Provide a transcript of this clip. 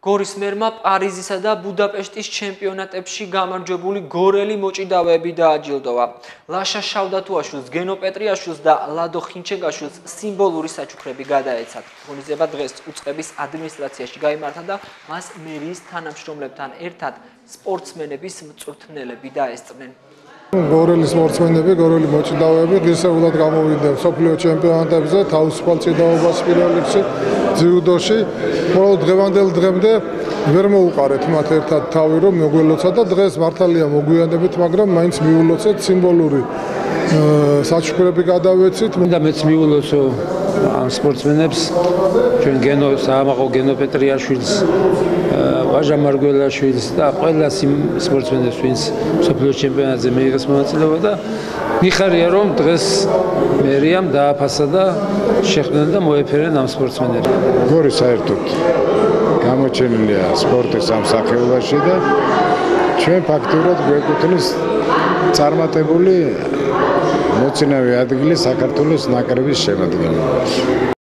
გორის მერმა პარიზისა და ბუდაპეშტის ჩემპიონატებში გამარჯვებული გორელი მოჭიდავეები დააჯილდოვა. ლაშა შავდათუაშვილს, გენო პეტრიაშვილს და ლადო ხინჩეგაშვილს სიმბოლური საჩუქრები გადაეცათ. ღონისძიება დღეს უწყების ადმინისტრაციაში გაიმართა და მას მერიის თანამშრომლებთან ერთად სპორტსმენების მწვრთნელები დაესწრნენ. გორელი სპორტსმენები, გორელი მოჭიდავეები ღირსეულად გამოვიდნენ მსოფლიო ჩემპიონატებზე, თავისუფალ ჭიდაობას პირველ რიგში, ძიუდოში. მხოლოდ დღევანდელ დღემდე ვერ მოუყარეთ მათ ერთად თავი, რომ მოგველოცა და დღეს მართალია მოგვიანებით, მაგრამ მაინც მიულოცეთ სიმბოლური საჩუქრები გადავეცით. და მეც მიულოცო ამ სპორტსმენებს, ჩვენ საამაყო გენო პეტრიაშვილს, ვაჟა მარგველაშვილს და ყველა სპორტსმენებს, ვინც მსოფლიო ჩემპიონატზე მიიღეს მონაწილეობა და მიხარია, რომ დღეს მერიამ დააფასა და შეხვდნენ და მოეფერნენ ამ სპორტსმენებს. გორი საერთოდ გამოჩენილია სპორტის ამ სახეობაში და ჩვენ ფაქტურად გვეკუთვნის წარმატებული მოცინავე ადგილი საქართველოს ნაკრების შემადგენლობაში.